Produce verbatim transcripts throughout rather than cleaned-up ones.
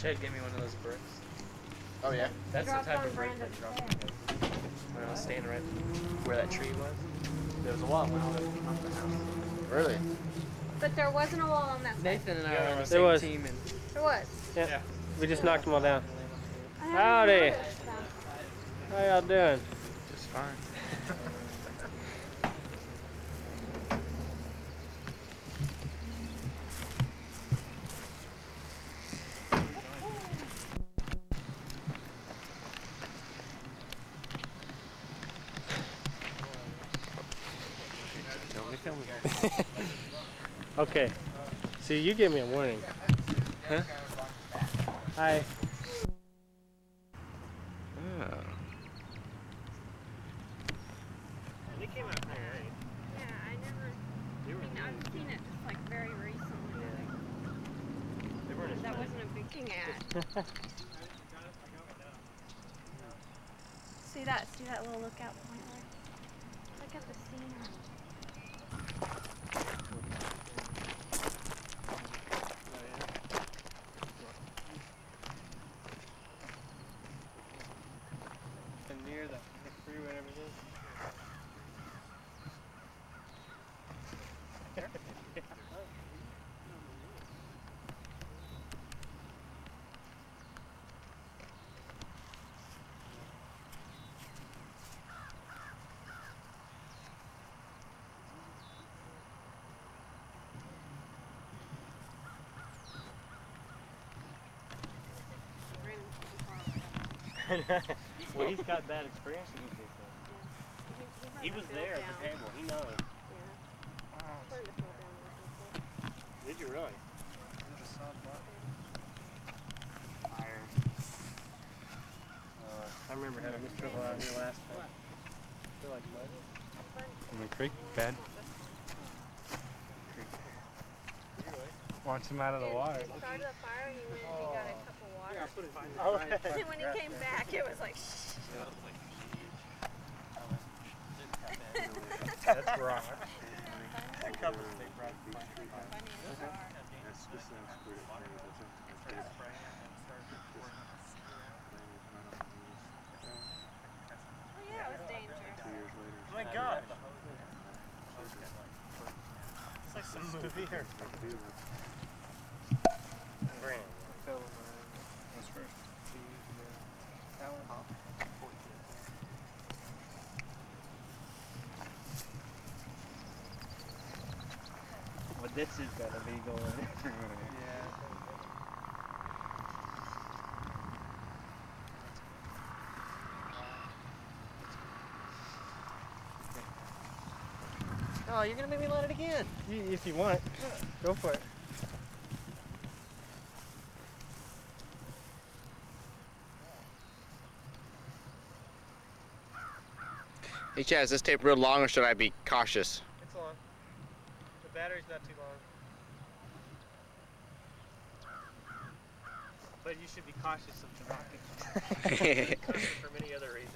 Chad gave me one of those bricks. Oh yeah? That's the type of brick that dropped when I was standing right where that tree was. There was a wall when I was off the house. Really? But there wasn't a wall on that side. Nathan and I Yeah, were on the there same was. team. And There was. Yeah. yeah. We just knocked them all down. I haven't Howdy. noticed them. How y'all doing? Just fine. Okay. See, you gave me a warning. Huh? Hi. Oh. They came out there, right? Yeah, I never. I mean, I've seen it just like very recently. They weren't as That funny. wasn't a big ad. See that? See that little lookout point there? Look at the scenery. Near the, the free, whatever it is. Well, he's got bad experience with these things. He was there at the table. He knows. Did you really? Fire. Uh, I remember having this trouble out here last time. I feel like mud. In the creek bed. Watch him out of the water. He started a fire and he went and he got a cup of water. Yeah, I put it fine. Oh, And when he came back, it was like, shh. that's wrong. That cup is big, right? Oh yeah, it was dangerous. Oh my gosh. It's like some movie here. Brand. What's first? That one. Well, this is gonna be going everywhere. Yeah. Oh, you're gonna make me let it again. You, if you want, go for it. Hey Chad, is this tape real long or should I be cautious? It's long. The battery's not too long. But you should be cautious of the rocket. For many other reasons.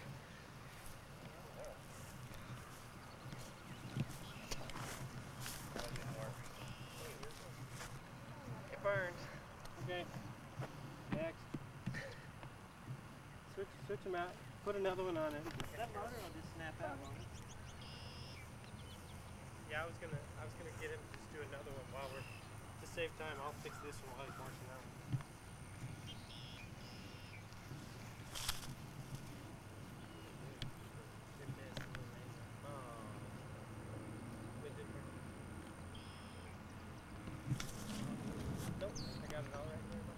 It burns. Okay. Next. Switch, switch them out. Put another one on it. That motor will just snap out, won't it? Yeah, I was gonna, I was gonna get him to just do another one while we're, to save time. I'll fix this one while he's marching out. Nope, I got it all right there.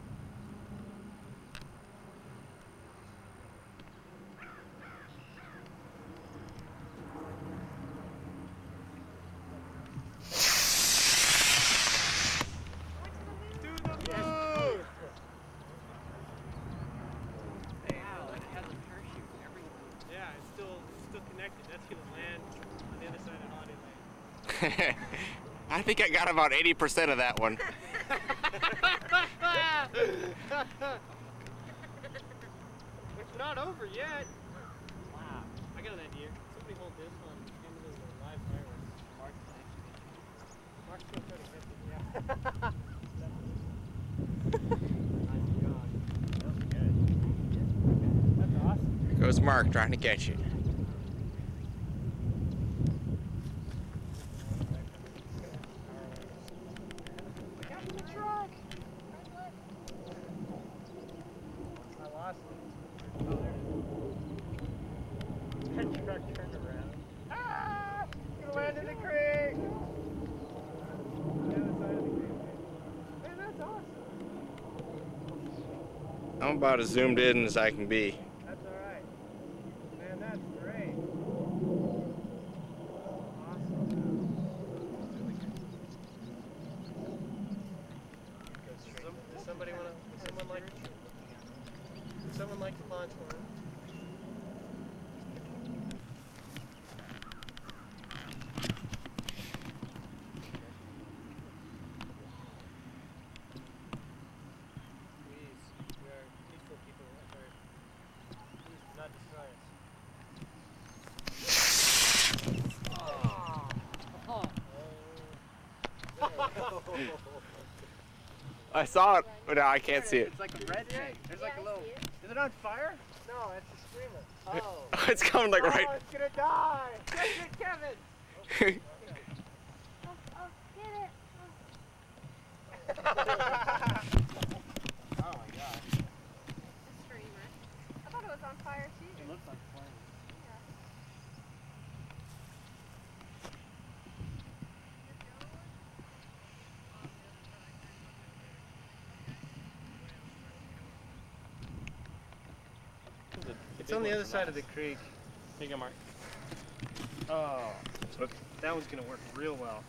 I think I got about eighty percent of that one. It's not over yet. Wow. I got an idea. Somebody hold this one. Hand it as a live fireworks. Mark Mark still trying to catch it. Yeah. was Mark trying to catch it. Truck turned around. Ah! You landed in the creek! The other side of the creek. Man, that's awesome. I'm about as zoomed in as I can be. That's alright. Man, that's great. Awesome. Some, does somebody want to, does someone like, would someone like to launch one? I saw it, but now I can't see it. It's like a red thing. There's like a little. Is it on fire? No, it's a screamer. Oh. It's coming like Oh, right. it's gonna die. Catch it, Kevin. Oh, oh, get it. Oh my god. A streamer. I thought it was on fire too. It looks like flames. It's on the other side of the creek. Here you go, Mark. Oh, look, that one's gonna work real well.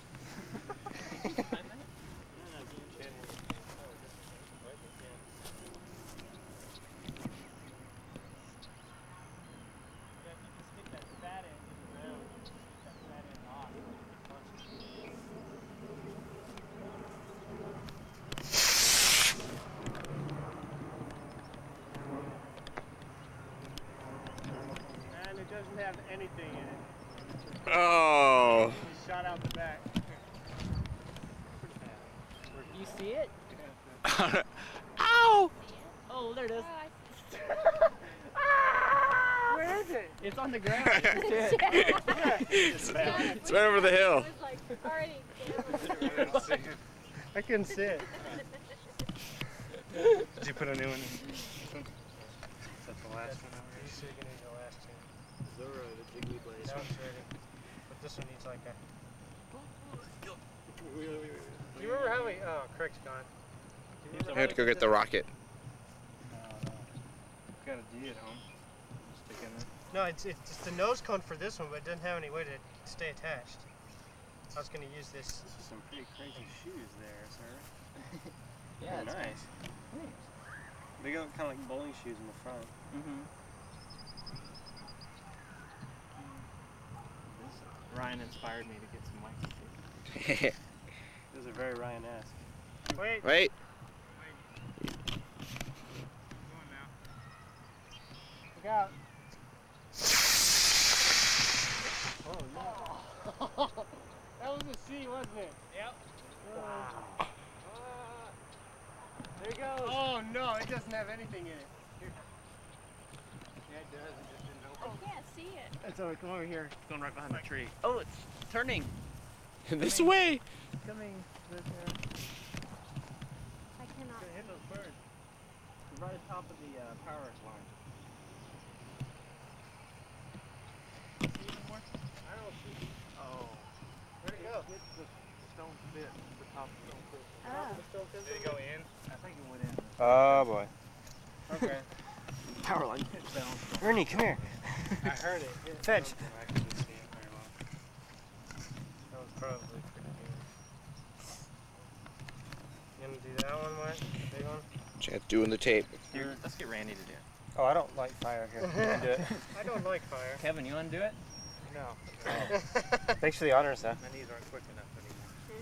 It doesn't have anything in it. Oh. Just shot out the back. You see it? Ow! Oh, there it is. Where is it? It's on the ground. it's, it's right over the hill. It was like already I couldn't see it. Did you put a new one in? Is that the last one over here? You're gonna need the last two. Zora, the jiggly blade. That one's ready. But this one needs like a... Do you remember how we... Oh, Craig's gone. I have to go get the rocket. Got a D at home. Stick in there. No, it's, it's it's the nose cone for this one, but it doesn't have any way to stay attached. I was going to use this. This is some pretty crazy shoes there, sir. Yeah, oh, nice. Thanks. They go kind of like bowling shoes in the front. Mm-hmm. Ryan inspired me to get some white shoes. Those are very Ryan-esque. Wait. Wait. Look out. Oh, no. That was a C, wasn't it? Yep. Wow. Uh, there it goes. Oh, no, it doesn't have anything in it. Here. Yeah, it does. It just didn't I open. can't see it. That's all right. Come over here. It's going right behind the tree. Oh, it's turning. This way. Coming. Right there. I cannot. Hit those birds. Right at the top of the uh, power line. I don't see. Oh. Where'd it go? It's the stone fit. The top stone fit. Oh. The stone fit. Did it go in? I think it went in. Oh boy. Okay. Power line. Ernie, come here. I heard it. Fetch. I couldn't see it very well. That was probably pretty good. You gonna do that one, Mark? Big one? Chance doing the tape. Here, let's get Randy to do it. Oh, I don't like fire here. You can do it. I don't like fire. Kevin, you want to do it? No. Thanks for the honor, sir. My knees aren't quick enough anymore.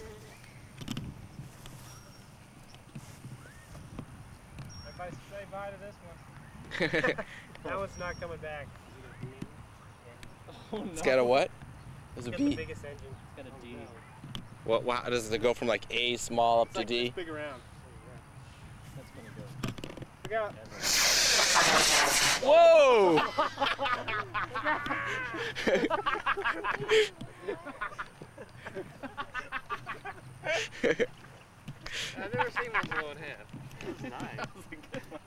Everybody say bye to this one. That one's not coming back. Oh, no. It's got a what? There's a It's B. the biggest engine. It's got a D. What? Wow, does it go from like A small up It's to like D? this big around. That's gonna go. Look out. Whoa! I've never seen one blow in half. That's nice. That was a good one.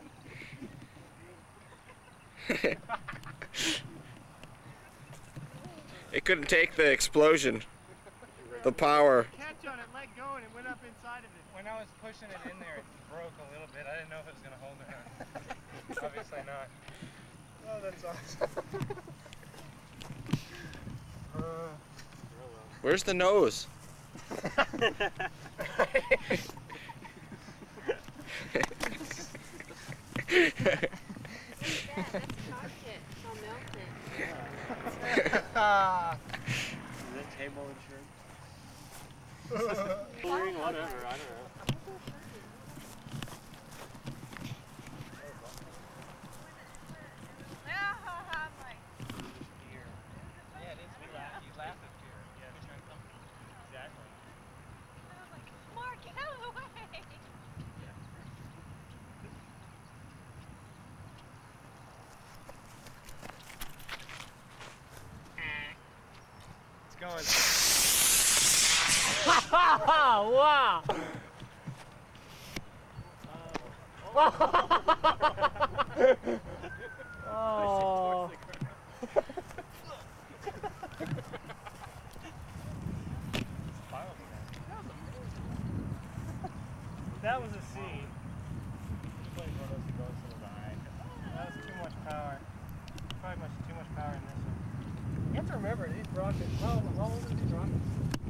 It couldn't take the explosion, the power. Catch on it, let go, and it went up inside of it. When I was pushing it in there, it broke a little bit. I didn't know if it was going to hold it or not. Obviously not. Oh, that's awesome. uh, Where's the nose? That's chocolate. I'll melt it. Is that table insurance? Clearing, whatever, I don't know. yeah, it is. We laugh. You laugh up here. Yeah, exactly. Mark, get out of the way! It's going. Wow! Oh. That was a scene. That was too much power. Probably much too much power in this one. You have to remember these rockets. How, how old are these rockets?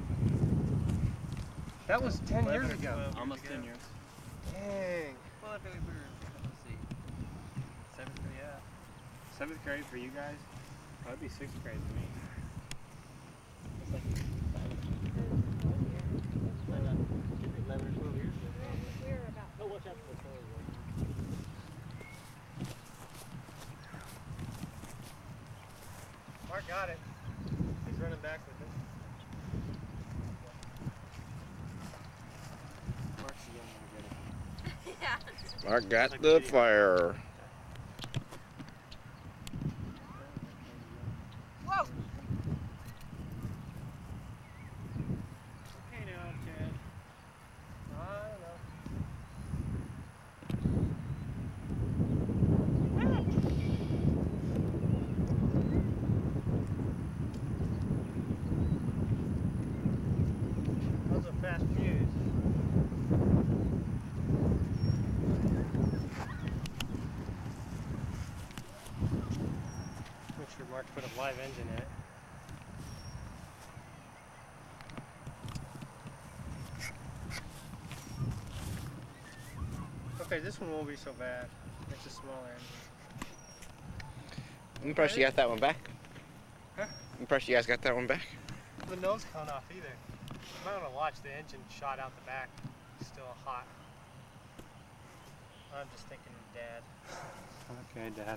That was ten years ago. Almost ten years. Dang. Well, I feel like we were, let's see, seventh grade, yeah. Seventh grade for you guys? Probably be sixth grade for me. It's like eleven or twelve years ago. We were about. Oh, watch out for the solar. Mark got it. He's running back with it. Mark's the young one to get it. Yeah. Mark got the fire. Whoa! Okay now, Chad. I don't know. That was a fast fuse. Make sure Mark put a live engine in it. Okay, this one won't be so bad. It's a smaller engine. I'm impressed you got that one back. Huh? I'm impressed you guys got that one back. The nose cone off either. You might want to watch the engine shot out the back. It's still hot. I'm just thinking of Dad. Okay, Dad.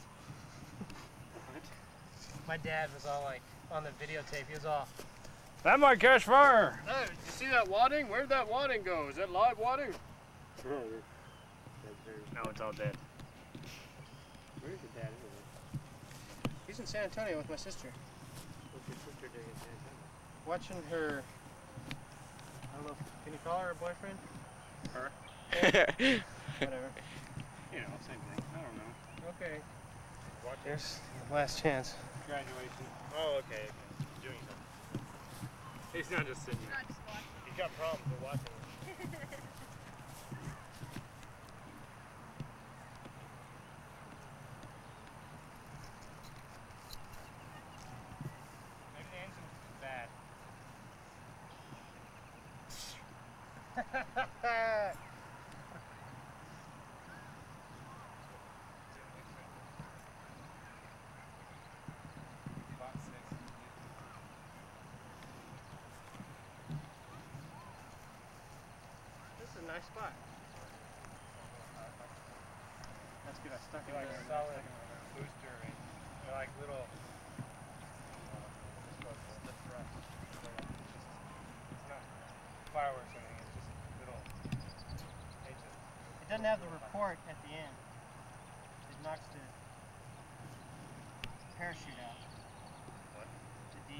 My dad was all like, on the videotape, he was all, That might catch fire! "Hey, did you see that wadding? Where'd that wadding go? Is that live wadding?" No, it's all dead. Where's your dad? He's in San Antonio with my sister. What's your sister doing in San Antonio? Watching her, I don't know, if, can you call her a boyfriend? Her? Whatever. You know, same thing. I don't know. Okay. Watching There's the last chance. graduation. Oh, okay. okay. He's doing something. He's not just sitting there. Not just watching. He's got problems with watching it. Maybe the engine's bad. This is a nice spot. That's good. I stuck it like a solid booster and they're like little. It's not fireworks or anything. It's just little. It doesn't have the report at the end. It knocks the parachute out. What? The D.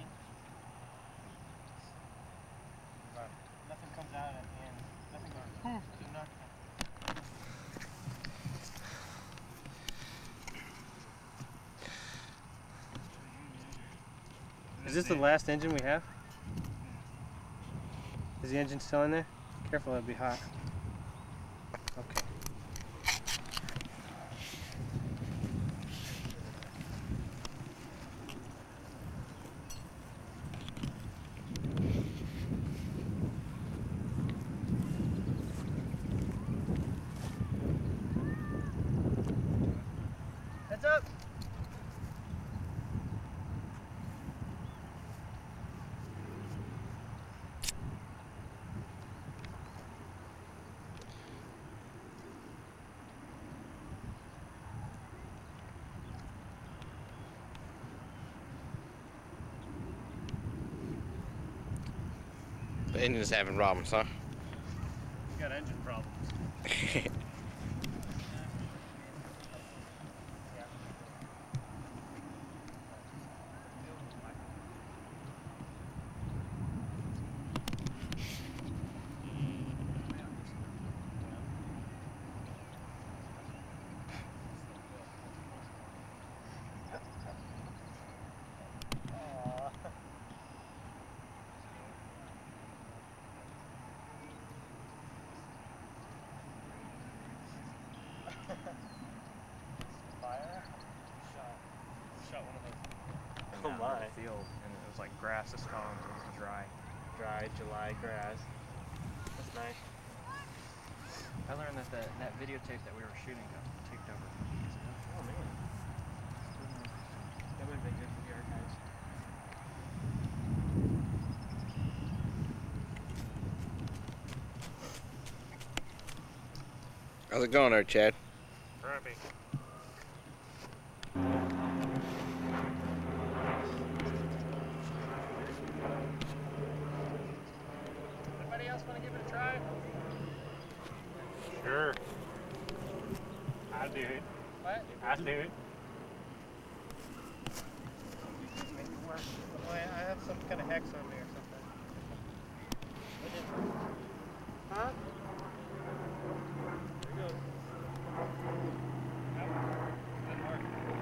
But nothing comes out at the end. Nothing goes, poof, to nothing. Is this the last engine we have? Is the engine still in there? Careful, it'll be hot. Okay. Heads up! The engine's having problems, huh? You got engine problems. Fire? Shot. Shot one of those. Oh down my. in the field, and it was like grass is calm. It was dry. Dry July grass. That's nice. I learned that the, that videotape that we were shooting got taped over. Oh man. That would have been good for the archives. How's it going there, Chad? Crappy. Anybody else want to give it a try? Sure. I'll do it. What? I'll do it. Make it work. Oh, I I have some kind of hex on me or something. What is it? Huh? There it goes. Good mark.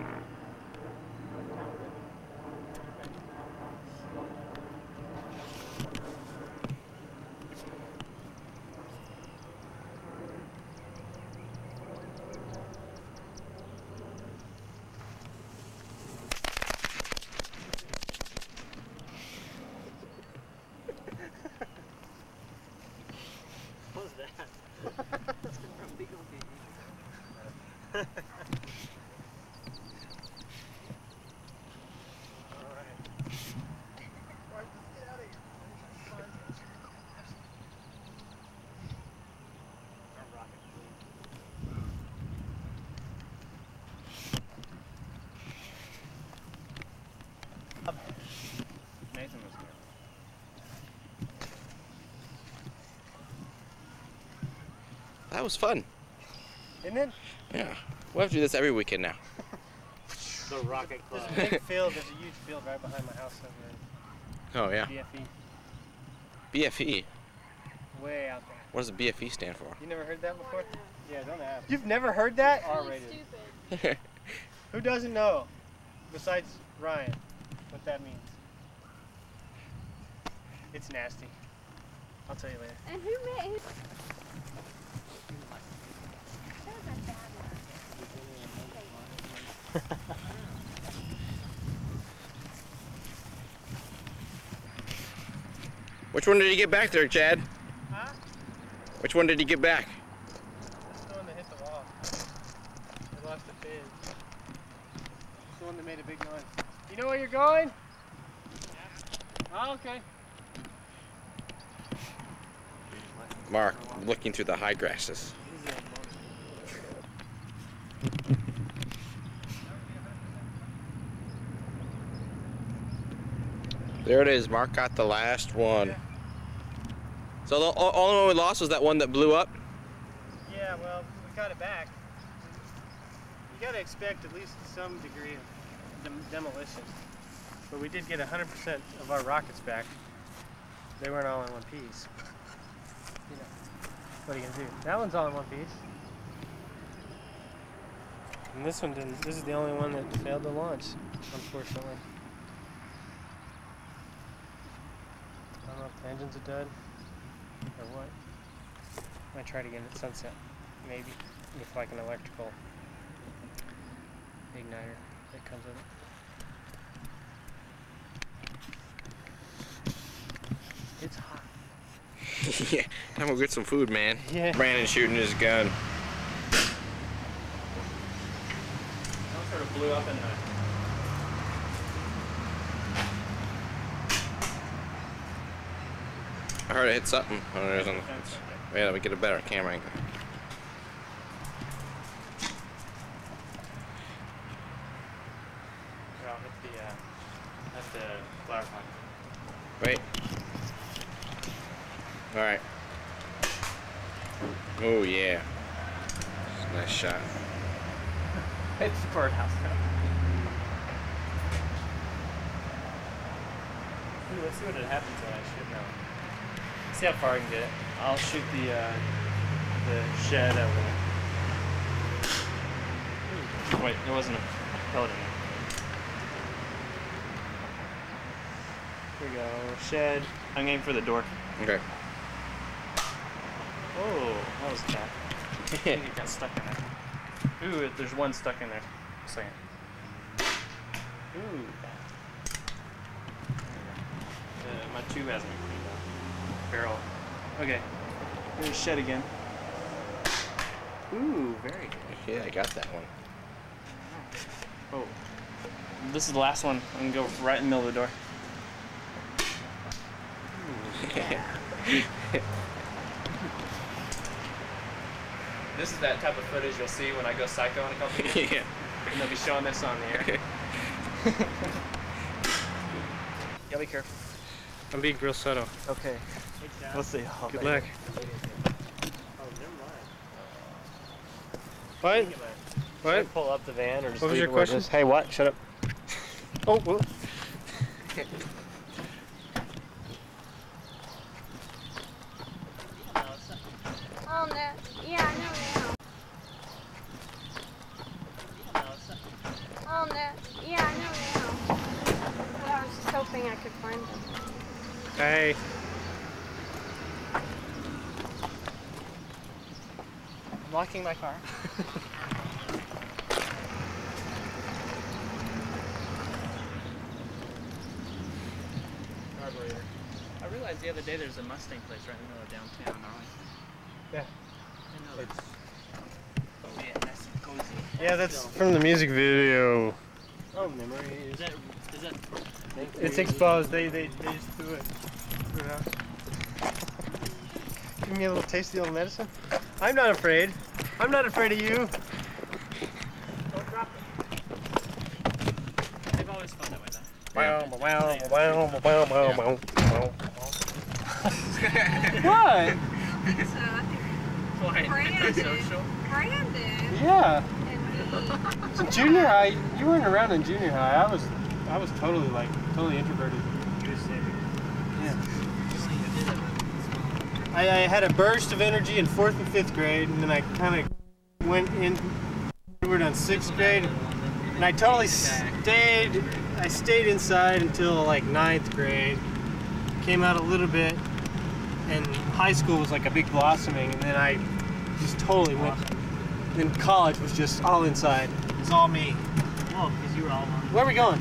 What was that? That's from Beagle Baby. Alright. Right, let's get out of here. Our rocket Nathan was here. That was fun. Isn't it? Yeah. We'll have to do this every weekend now. The Rocket Club. There's a big field, there's a huge field right behind my house over Oh, yeah. in B F E. B F E. Way out there. What does the B F E stand for? You never heard that before? Yeah, don't ask. You've never heard that? Really R-rated. stupid. Who doesn't know, besides Ryan, what that means? It's nasty. I'll tell you later. And who made who? That was a bad Which one did he get back there, Chad? Huh? Which one did he get back? That's the one that hit the wall. I lost the fizz. That's the one that made a big noise. You know where you're going? Yeah. Oh, okay. Mark, looking through the high grasses. There it is. Mark got the last one. Yeah. So the o- only one we lost was that one that blew up? Yeah, well, we got it back. You gotta expect at least some degree of dem demolition. But we did get one hundred percent of our rockets back. They weren't all in one piece. You know, what are you gonna do? That one's all in one piece. And this one didn't. This is the only one that failed to launch, unfortunately. I don't know if the engines are dead or what. Might try to get it at sunset, maybe, with like an electrical igniter that comes with it. It's hot. Yeah, time to go get some food, man. Yeah. Brandon's shooting his gun. That sort of blew up in the... I heard it hit something. Oh, there's on the fence. Yeah, let me get a better camera angle. Well, hit the, uh, hit the flower pot. Wait. Alright. Oh, yeah. Nice shot. It's the birdhouse. Ooh, let's see what it happens when I shoot now. See how far I can get it. I'll shoot the uh, the shed over there. Ooh. Wait, there wasn't a pellet in there. Here we go, shed. I'm aiming for the door. Okay. Oh, that was a cat. I think it got stuck in there. Ooh, there's one stuck in there. A second. Ooh. Uh, my tube hasn't been cleaned up. Barrel. Okay. Here's shed again. Ooh, very good. Yeah, I got that one. Oh. This is the last one. I'm gonna go right in the middle of the door. Ooh, yeah. This is that type of footage you'll see when I go psycho in a couple of years. Yeah. And they'll be showing this on the air. Yeah, be careful. I'm being real subtle. Okay. Let's see. Oh, Good thank luck. you. Oh, never What? mind. What? Should I pull up the van or just What was leave your it where it question? is? Hey, what? Shut up. Oh, well. Oh no. Yeah, I know now. Oh no. Yeah, I know now. But I was just hoping I could find them. Hey. I'm locking my car. Carburetor. I realized the other day there's a Mustang place right in the middle of downtown. Yeah. I know that's. Oh yeah, nice and cozy. Yeah, that's from the music video. Oh, Is that? Is that? It's exposed. They they, they just threw it. Threw it out. Give me a little taste of the old medicine. I'm not afraid. I'm not afraid of you. Don't drop it. They've always felt that way though. Wow, wow, wow, wow, wow, wow, wow. What? So I think Why? Brandon. Antisocial? Brandon Yeah. and me. So junior high, you weren't around in junior high. I was, I was totally like, totally introverted. Yeah. I, I had a burst of energy in fourth and fifth grade, and then I kind of went inward on sixth grade, and I totally stayed. I stayed inside until like ninth grade. Came out a little bit, and high school was like a big blossoming, and then I just totally went. Then college was just all inside. It's all me. Oh, because you were all alone. Where are we going?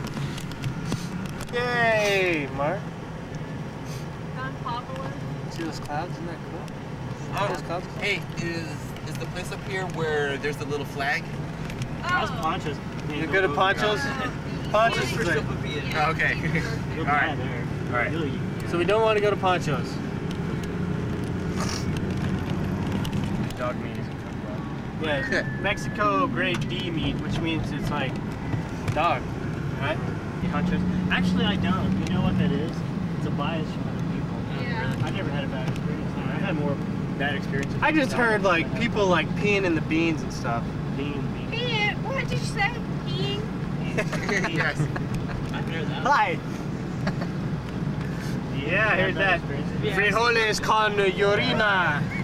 Yay, Mark. Gone popular. See those clouds? Isn't that cool? Oh, Those clouds? hey, is is the place up here where there's the little flag? How's Oh. Ponchos? You go to Ponchos? Ponchos is like, Oh, okay. All right. All right. so we don't want to go to Ponchos. Dog meat isn't cooked well. Yeah, Mexico grade D meat, which means it's like dog, right? Ponchos. Actually, I don't. You know what that is? It's a bias from other people. Yeah. I've never had a bad experience. I've had more bad experiences. I just heard like people like peeing in the beans and stuff. being being. Peeing. What did you say? Peeing? Yes. Hi. Yeah, I heard that. Frijoles con yorina.